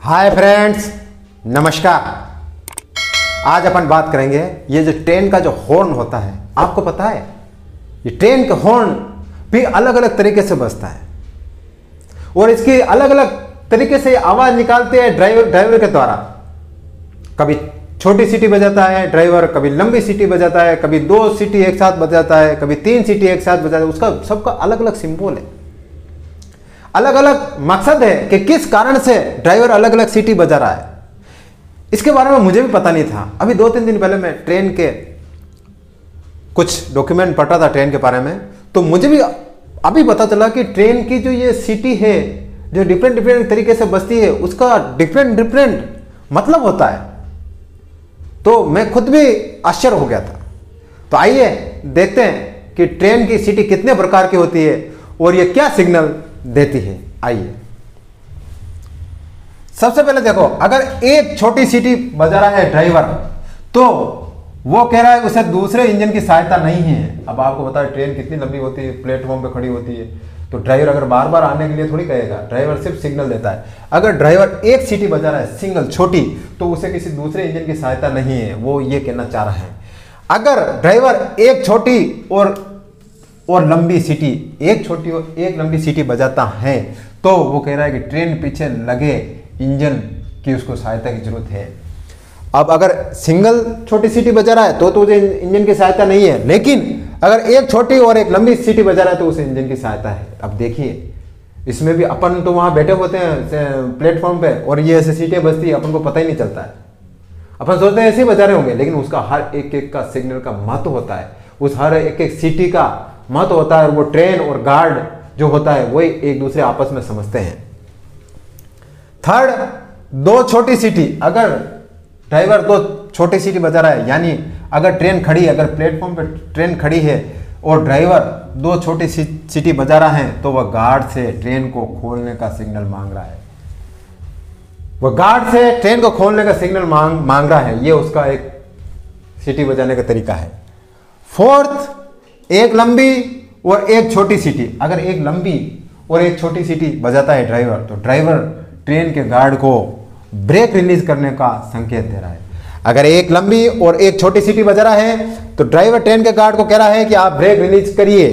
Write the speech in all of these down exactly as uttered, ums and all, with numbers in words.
Hi friends, नमस्कार। आज अपन बात करेंगे ये जो ट्रेन का जो हॉर्न होता है, आपको पता है ये ट्रेन का हॉर्न भी अलग अलग तरीके से बजता है और इसकी अलग अलग तरीके से आवाज निकालते हैं ड्राइवर ड्राइवर के द्वारा। कभी छोटी सीटी बजाता है ड्राइवर, कभी लंबी सीटी बजाता है, कभी दो सीटी एक साथ बजाता है, कभी तीन सीटी एक साथ बजाता है। उसका सबका अलग अलग सिंबल है, अलग अलग मकसद है कि किस कारण से ड्राइवर अलग अलग सीटी बजा रहा है। इसके बारे में मुझे भी पता नहीं था। अभी दो तीन दिन पहले मैं ट्रेन के कुछ डॉक्यूमेंट पढ़ रहा था ट्रेन के बारे में, तो मुझे भी अभी पता चला कि ट्रेन की जो ये सीटी है जो डिफरेंट डिफरेंट तरीके से बजती है, उसका डिफरेंट डिफरेंट मतलब होता है। तो मैं खुद भी आश्चर्य हो गया था। तो आइए देखते हैं कि ट्रेन की सीटी कितने प्रकार की होती है और ये क्या सिग्नल देती है। आइए सबसे पहले देखो, अगर एक छोटी सीटी बजा रहा है ड्राइवर तो वो कह रहा है उसे दूसरे इंजन की सहायता नहीं है। अब आपको पता है ट्रेन कितनी लंबी होती है, प्लेटफॉर्म पे खड़ी होती है, तो ड्राइवर अगर बार बार आने के लिए थोड़ी कहेगा, ड्राइवर सिर्फ सिग्नल देता है। अगर ड्राइवर एक सीटी बजा रहा है सिंगल छोटी, तो उसे किसी दूसरे इंजन की सहायता नहीं है, वो ये कहना चाह रहा है। अगर ड्राइवर एक छोटी और और लंबी सीटी एक छोटी और एक लंबी सीटी बजाता है, तो वो कह रहा है कि ट्रेन पीछे लगे इंजन की उसको सहायता की जरूरत है। अब अगर सिंगल छोटी सीटी बजा रहा है तो तो उसे इंजन की सहायता नहीं है, लेकिन अगर एक छोटी और एक लंबी सीटी बजा रहा है तो उसे इंजन की सहायता है। अब देखिए इसमें भी अपन तो वहां बैठे होते हैं प्लेटफॉर्म पे और ये ऐसे सीटें बजती है, अपन को पता ही नहीं चलता है। अपन सोचते हैं ऐसे ही बजा रहे होंगे, लेकिन उसका हर एक एक का सिग्नल का महत्व होता है, उस हर एक एक सीटी का महत्व होता है। और वो ट्रेन और गार्ड जो होता है वही एक दूसरे आपस में समझते हैं। थर्ड, दो छोटी सीटी। अगर ड्राइवर दो छोटी सीटी बजा रहा है, यानी अगर ट्रेन खड़ी है, अगर प्लेटफॉर्म पे ट्रेन खड़ी है और ड्राइवर दो छोटी सीटी बजा रहा है, तो वह गार्ड से ट्रेन को खोलने का सिग्नल मांग रहा है। वह गार्ड से ट्रेन को खोलने का सिग्नल मांग मांग रहा है। ये उसका एक सीटी बजाने का तरीका है। फोर्थ, एक लंबी और एक छोटी सीटी। अगर एक लंबी और एक छोटी सीटी बजाता है ड्राइवर, तो ड्राइवर ट्रेन के गार्ड को ब्रेक रिलीज करने का संकेत दे रहा है। अगर एक लंबी और एक छोटी सीटी बजा रहा है तो ड्राइवर ट्रेन के गार्ड को कह रहा है कि आप ब्रेक रिलीज करिए।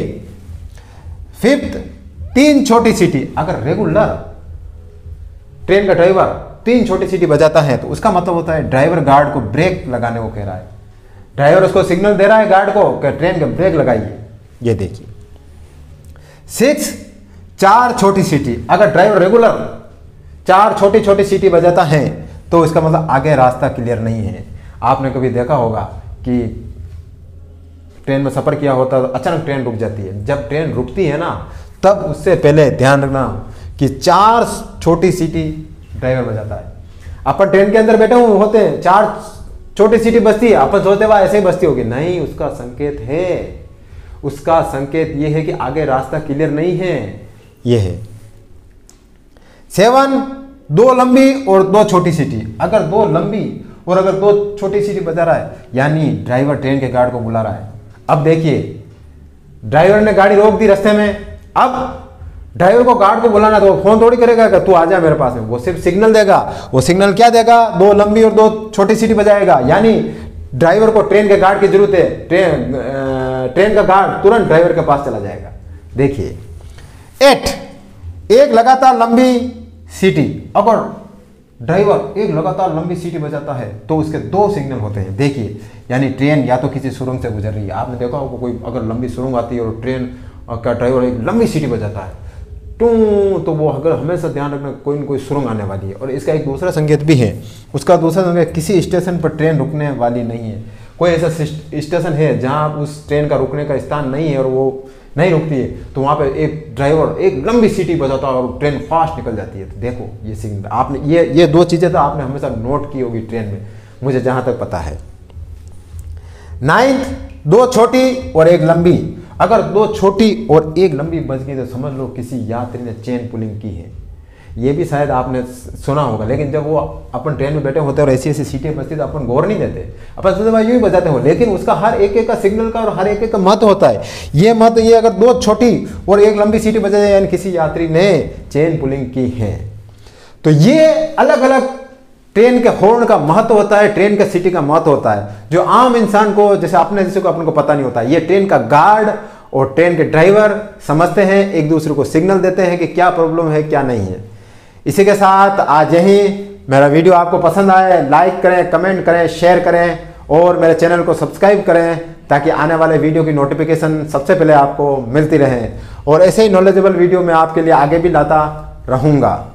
फिफ्थ, तीन छोटी सीटी। अगर रेगुलर ट्रेन का ड्राइवर तीन छोटी सीटी बजाता है तो उसका मतलब होता है ड्राइवर गार्ड को ब्रेक लगाने को कह रहा है। ड्राइवर उसको सिग्नल दे रहा है गार्ड को कि ट्रेन का ब्रेक लगाइए। ये देखिए। सिक्स, चार छोटी सीटी। अगर ड्राइवर रेगुलर चार छोटी छोटी सीटी बजाता है तो इसका मतलब आगे रास्ता क्लियर नहीं है। आपने कभी देखा होगा कि ट्रेन में सफर किया होता है तो अचानक ट्रेन रुक जाती है। जब ट्रेन रुकती है ना, तब उससे पहले ध्यान रखना कि चार छोटी सीटी ड्राइवर बजाता है। अपन ट्रेन के अंदर बैठे हुए होते हैं, चार छोटी सीटी बजती है, अपन सोचते वह ऐसे ही बजती होगी। नहीं, उसका संकेत है, उसका संकेत यह है कि आगे रास्ता क्लियर नहीं है। यह है। सेवन, दो लंबी और दो छोटी सीटी। अगर दो लंबी और अगर दो छोटी सीटी बजा रहा है, यानी ड्राइवर ट्रेन के गार्ड को बुला रहा है। अब देखिए, ड्राइवर ने गाड़ी रोक दी रास्ते में। अब ड्राइवर को गार्ड को बुलाना तो फोन थोड़ी करेगा कि तू आ जा मेरे पास में। वो सिर्फ सिग्नल देगा। वो सिग्नल क्या देगा? दो लंबी और दो छोटी सीटी बजाएगा, यानी ड्राइवर को ट्रेन के गार्ड की जरूरत है। ट्रेन ट्रेन का गार्ड तुरंत ड्राइवर के पास चला जाएगा। देखिए। एट, एक लगातार लंबी सीटी। अगर ड्राइवर एक लगातार लंबी सीटी बजाता है तो उसके दो सिग्नल होते हैं। देखिए, यानी ट्रेन या तो किसी सुरंग से गुजर रही है। आपने देखा होगा कोई अगर लंबी सुरंग आती है और ट्रेन का ड्राइवर एक लंबी सीटी बजाता है टू, तो वो अगर हमेशा ध्यान रखना कोई न कोई सुरंग आने वाली है। और इसका एक दूसरा संकेत भी है। उसका दूसरा संकेत, किसी स्टेशन पर ट्रेन रुकने वाली नहीं है। कोई ऐसा स्टेशन है जहाँ उस ट्रेन का रुकने का स्थान नहीं है और वो नहीं रुकती है, तो वहाँ पे एक ड्राइवर एक लंबी सीटी बजाता है और ट्रेन फास्ट निकल जाती है। तो देखो ये सिग्नल आपने ये ये दो चीज़ें तो आपने हमेशा नोट की होगी ट्रेन में, मुझे जहाँ तक पता है। नाइन्थ, दो छोटी और एक लंबी। अगर दो छोटी और एक लंबी बज गई तो समझ लो किसी यात्री ने चेन पुलिंग की है। ये भी शायद आपने सुना होगा, लेकिन जब वो अपन ट्रेन में बैठे होते हैं और ऐसी ऐसी सीटें बजती तो अपन गौर नहीं देते, अपन सोचते भाई यूं ही बजाते हो, लेकिन उसका हर एक एक का सिग्नल का और हर एक एक का महत्व होता है। ये महत्व ये अगर दो छोटी और एक लंबी सीटें बजा जाए यानी किसी यात्री ने चेन पुलिंग की है। तो ये अलग अलग ट्रेन के हॉर्न का महत्व होता है, ट्रेन के सिटी का महत्व होता है, जो आम इंसान को, जैसे अपने जैसे को अपन को पता नहीं होता। ये ट्रेन का गार्ड और ट्रेन के ड्राइवर समझते हैं, एक दूसरे को सिग्नल देते हैं कि क्या प्रॉब्लम है क्या नहीं है। इसी के साथ आज यही मेरा वीडियो आपको पसंद आए, लाइक करें, कमेंट करें, शेयर करें और मेरे चैनल को सब्सक्राइब करें, ताकि आने वाले वीडियो की नोटिफिकेशन सबसे पहले आपको मिलती रहे। और ऐसे ही नॉलेजेबल वीडियो मैं आपके लिए आगे भी लाता रहूँगा।